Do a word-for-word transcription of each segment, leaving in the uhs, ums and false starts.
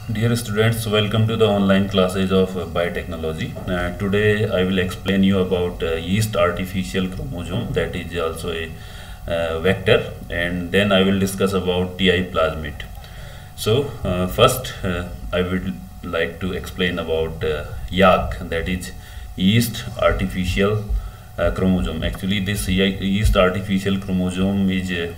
Dear students, welcome to the online classes of uh, biotechnology. Uh, today I will explain you about uh, yeast artificial chromosome, that is also a uh, vector, and then I will discuss about T I plasmid. So uh, first uh, I would like to explain about uh, Y A C, that is yeast artificial uh, chromosome. Actually this yeast artificial chromosome is a,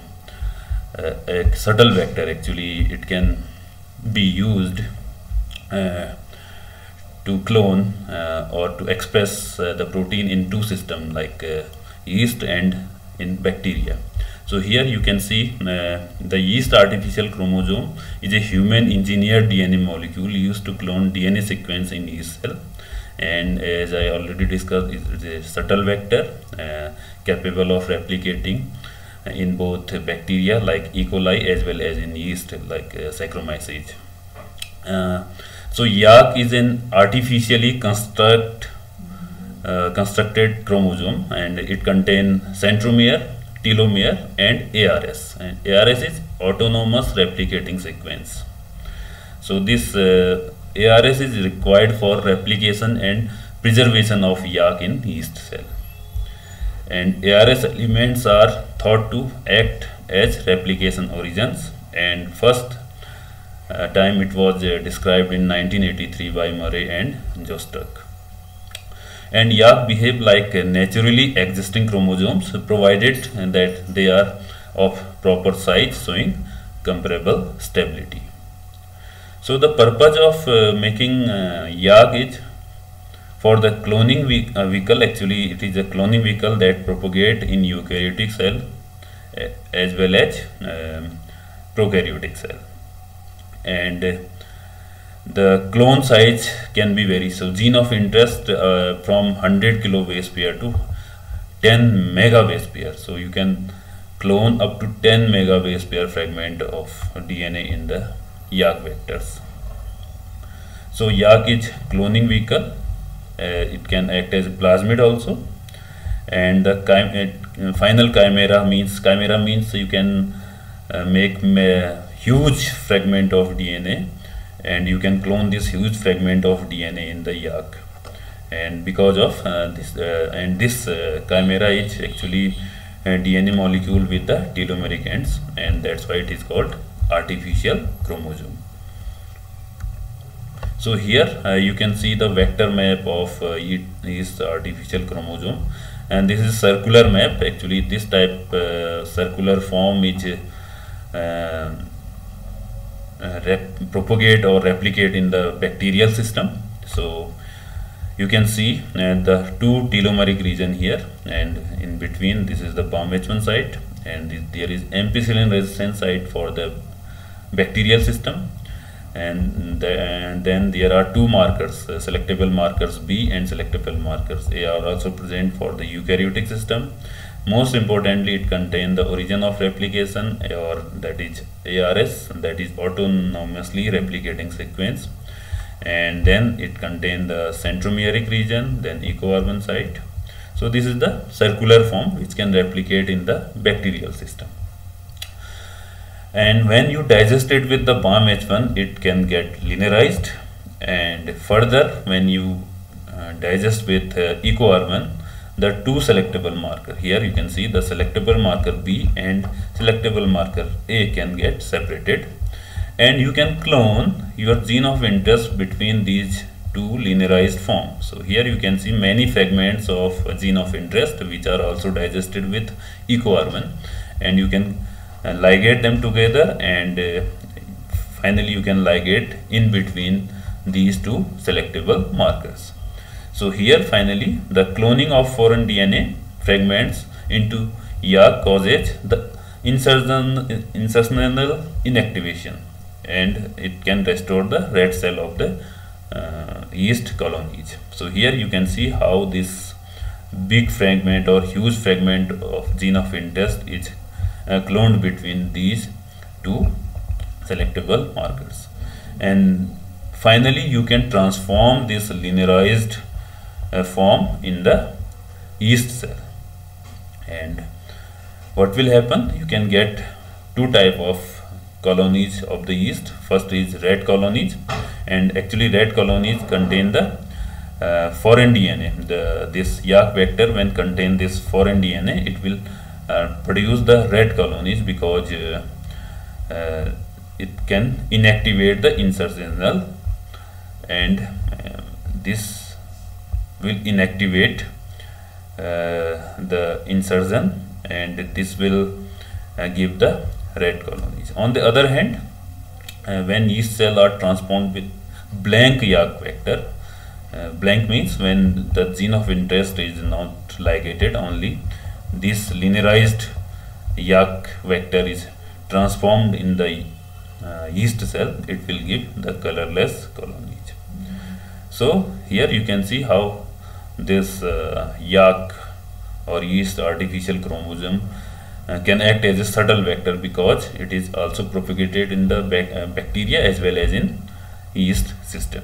a, a subtle vector. Actually it can be used uh, to clone uh, or to express uh, the protein in two systems like uh, yeast and in bacteria. So here you can see uh, the yeast artificial chromosome is a human engineered D N A molecule used to clone D N A sequence in yeast cell, and as I already discussed, it is a subtle vector uh, capable of replicating in both bacteria like E. coli as well as in yeast like uh, Saccharomyces. Uh, so Y A C is an artificially construct uh, constructed chromosome, and it contains centromere, telomere, and A R S. And A R S is autonomous replicating sequence. So this uh, A R S is required for replication and preservation of Y A C in yeast cell. And A R S elements are thought to act as replication origins, and first uh, time it was uh, described in nineteen eighty-three by Murray and Jostuck. And Y A C behave like uh, naturally existing chromosomes provided that they are of proper size, showing comparable stability. So the purpose of uh, making uh, Y A C is for the cloning vehicle. Actually it is a cloning vehicle that propagate in eukaryotic cell uh, as well as um, prokaryotic cell, and uh, the clone size can be vary. So gene of interest uh, from one hundred kilo base pair to ten mega base pair. So you can clone up to ten mega base pair fragment of D N A in the Y A C vectors. So Y A C is cloning vehicle. Uh, it can act as a plasmid also, and the chim uh, final chimera means chimera means you can uh, make a huge fragment of D N A, and you can clone this huge fragment of D N A in the Y A C. And because of uh, this uh, and this uh, chimera is actually a D N A molecule with the telomeric ends, and that's why it is called artificial chromosome. So here uh, you can see the vector map of uh, yeast artificial chromosome, and this is circular map. Actually this type uh, circular form is uh, uh, rep propagate or replicate in the bacterial system. So you can see uh, the two telomeric region here, and in between this is the B A M H one site, and this, there is ampicillin resistance site for the bacterial system. And, the, and then there are two markers, uh, selectable markers B and selectable markers A are also present for the eukaryotic system. Most importantly, it contains the origin of replication, or that is A R S, that is autonomously replicating sequence, and then it contains the centromeric region, then eco-carbon site. So this is the circular form which can replicate in the bacterial system. And when you digest it with the B A M H one, it can get linearized, and further when you uh, digest with uh, eco-carbon, the two selectable marker, here you can see the selectable marker B and selectable marker A can get separated, and you can clone your gene of interest between these two linearized forms. So here you can see many fragments of gene of interest which are also digested with eco-carbon, and you can uh, ligate them together, and uh, finally you can ligate in between these two selectable markers. So here finally the cloning of foreign D N A fragments into Y A C causes the insertion, insertional inactivation, and it can restore the red cell of the uh, yeast colonies. So here you can see how this big fragment or huge fragment of gene of interest is uh, cloned between these two selectable markers, and finally you can transform this linearized uh, form in the yeast cell. And what will happen, you can get two type of colonies of the yeast. First is red colonies, and actually red colonies contain the uh, foreign D N A. The this Yak vector, when contain this foreign D N A, it will uh, produce the red colonies because uh, uh, it can inactivate the insertional, and uh, this will inactivate uh, the insertion, and this will uh, give the red colonies. On the other hand, uh, when yeast cells are transformed with blank Yak vector, uh, blank means when the gene of interest is not ligated, only this linearized Yak vector is transformed in the uh, yeast cell, it will give the colorless colonies. So here you can see how this uh, Yak or yeast artificial chromosome uh, can act as a subtle vector, because it is also propagated in the bac uh, bacteria as well as in yeast system.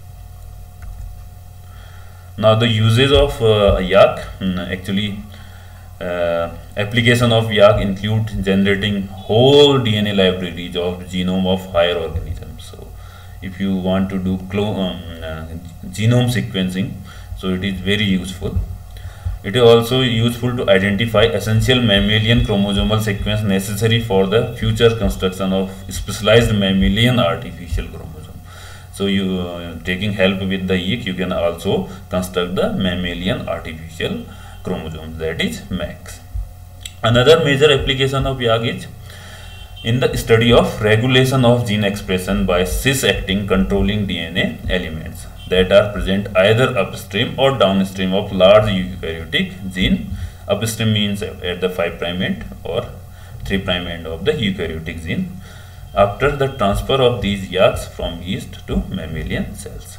Now the uses of uh, Yak, actually uh, application of Yak include generating whole D N A libraries of genome of higher organisms. So if you want to do clone um, uh, genome sequencing, so it is very useful. It is also useful to identify essential mammalian chromosomal sequence necessary for the future construction of specialized mammalian artificial chromosome. So you uh, taking help with the Yak, you can also construct the mammalian artificial chromosomes, that is M A Cs. Another major application of Yak is in the study of regulation of gene expression by cis-acting controlling D N A elements that are present either upstream or downstream of large eukaryotic gene. Upstream means at the five prime end or three prime end of the eukaryotic gene, after the transfer of these Yaks from yeast to mammalian cells.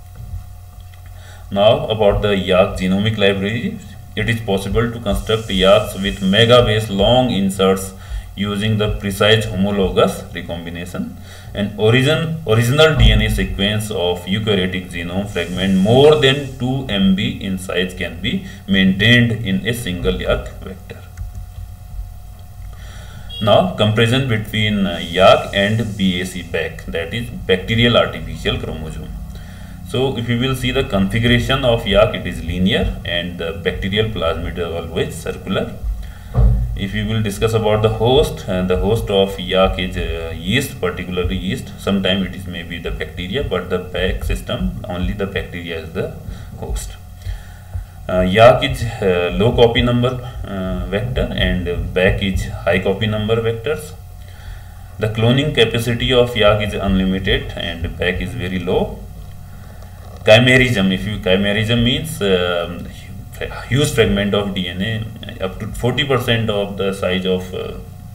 Now about the Yak genomic library, it is possible to construct Yaks with megabase long inserts using the precise homologous recombination. An origin, original D N A sequence of eukaryotic genome fragment more than two M B in size can be maintained in a single Yak vector. Now comparison between uh, Yak and B A C B A C, that is bacterial artificial chromosome. So if you will see the configuration of Yak, it is linear, and the bacterial plasmid is always circular. If we will discuss about the host, and the host of Yak is uh, yeast, particularly yeast. Sometimes it is maybe the bacteria, but the B A C system, only the bacteria is the host. Uh, Yak is uh, low copy number uh, vector, and uh, B A C is high copy number vectors. The cloning capacity of Yak is unlimited, and B A C is very low. Chimerism, if you chimerism means uh, huge fragment of D N A, up to forty percent of the size of uh,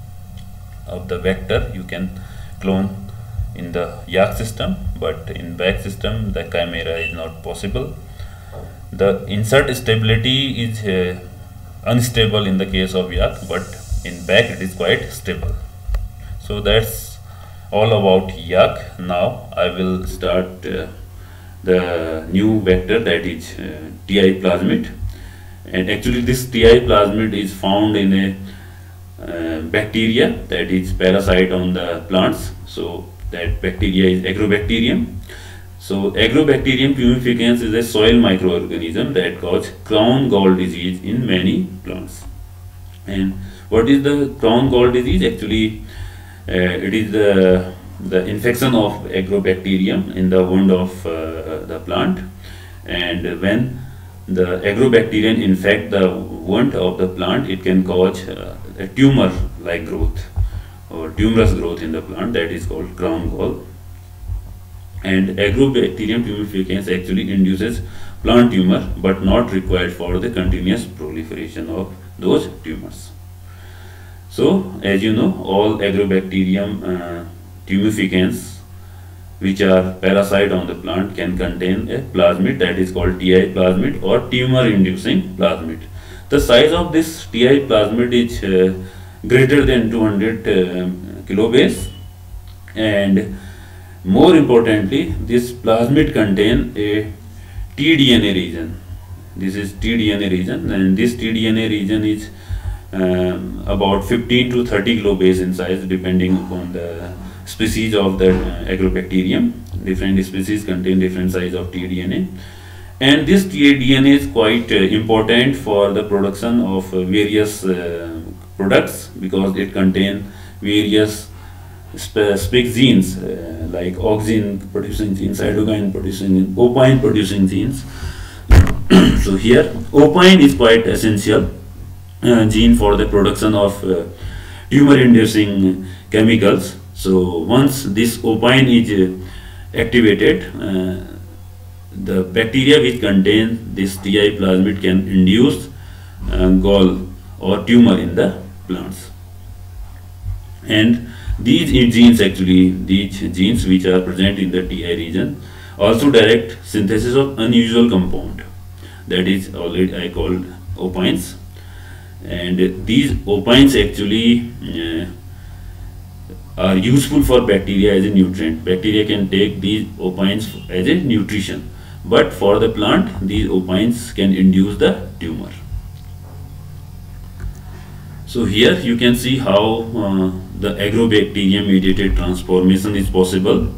of the vector you can clone in the Yak system, but in B A C system the chimera is not possible. The insert stability is uh, unstable in the case of Yak, but in B A C it is quite stable. So that's all about Yak. Now I will start uh, the new vector, that is uh, T I plasmid. And actually this T I plasmid is found in a uh, bacteria, that is parasite on the plants. So that bacteria is Agrobacterium. So Agrobacterium tumeficans is a soil microorganism that causes crown gall disease in many plants. And what is the crown gall disease? Actually uh, it is the the infection of Agrobacterium in the wound of uh, the plant, and when the Agrobacterium infect the wound of the plant, it can cause uh, a tumor like growth or tumorous growth in the plant, that is called crown gall. And Agrobacterium tumeficans actually induces plant tumor, but not required for the continuous proliferation of those tumors. So as you know, all Agrobacterium uh, tumeficans which are parasite on the plant can contain a plasmid, that is called T I plasmid or tumor inducing plasmid. The size of this T I plasmid is uh, greater than two hundred uh, kilobase, and more importantly this plasmid contain a T D N A region. This is T D N A region, and this T D N A region is um, about fifteen to thirty kilobase in size depending upon the species of the uh, agrobacterium. Different species contain different size of tDNA, and this tDNA is quite uh, important for the production of uh, various uh, products, because it contains various specific genes uh, like auxin producing genes, cytokine producing genes, opine producing genes. So here opine is quite essential uh, gene for the production of uh, tumor inducing chemicals. So once this opine is uh, activated, uh, the bacteria which contain this Ti plasmid can induce uh, gall or tumor in the plants. And these genes actually, these genes which are present in the Ti region also direct synthesis of unusual compound, that is already I called opines. And these opines actually uh, are useful for bacteria as a nutrient. Bacteria can take these opines as a nutrition, but for the plant these opines can induce the tumor. So here you can see how uh, the agrobacterium mediated transformation is possible.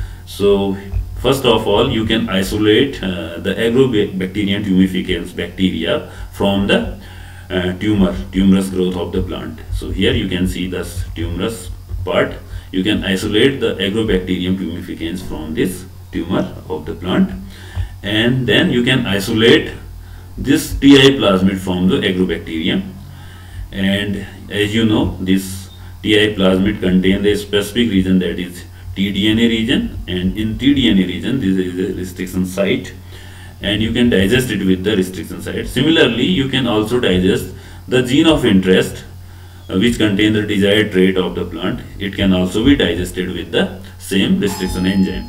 So first of all, you can isolate uh, the agrobacterium tumificans bacteria from the uh, tumor, tumorous growth of the plant. So here you can see this tumorous part. You can isolate the agrobacterium tumificans from this tumor of the plant, and then you can isolate this Ti plasmid from the agrobacterium. And as you know, this Ti plasmid contains a specific region, that is tDNA region, and in tDNA region this is a restriction site, and you can digest it with the restriction site. Similarly, you can also digest the gene of interest uh, which contains the desired trait of the plant. It can also be digested with the same restriction enzyme.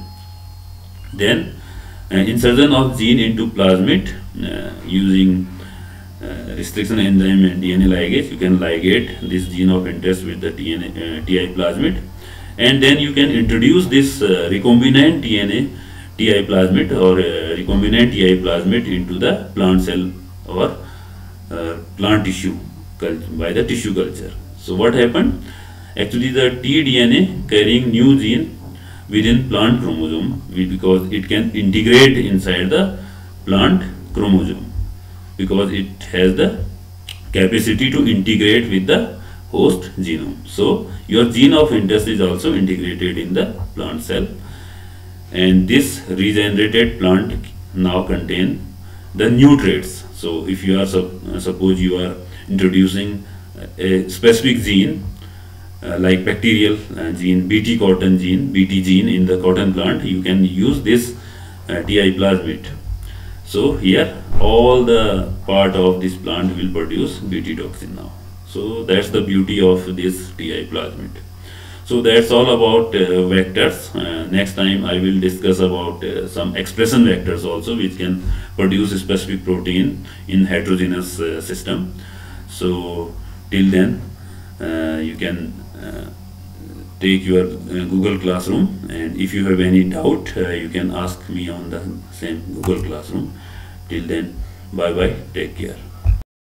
Then uh, insertion of gene into plasmid uh, using uh, restriction enzyme and D N A ligase, you can ligate this gene of interest with the T N A, uh, Ti plasmid, and then you can introduce this uh, recombinant D N A Ti plasmid or uh, recombinant Ti plasmid into the plant cell or uh, plant tissue by the tissue culture. So what happened? Actually, the tDNA carrying new gene within plant chromosome, because it can integrate inside the plant chromosome, because it has the capacity to integrate with the host genome. So your gene of interest is also integrated in the plant cell, and this regenerated plant now contain the new traits. So if you are uh, suppose you are introducing a specific gene uh, like bacterial uh, gene, Bt cotton gene, Bt gene in the cotton plant, you can use this uh, Ti plasmid. So here all the part of this plant will produce Bt toxin now. So that's the beauty of this Ti plasmid. So that's all about uh, vectors. Uh, next time I will discuss about uh, some expression vectors also, which can produce a specific protein in heterogeneous uh, system. So till then uh, you can uh, take your uh, Google Classroom, and if you have any doubt uh, you can ask me on the same Google Classroom. Till then, bye bye, take care.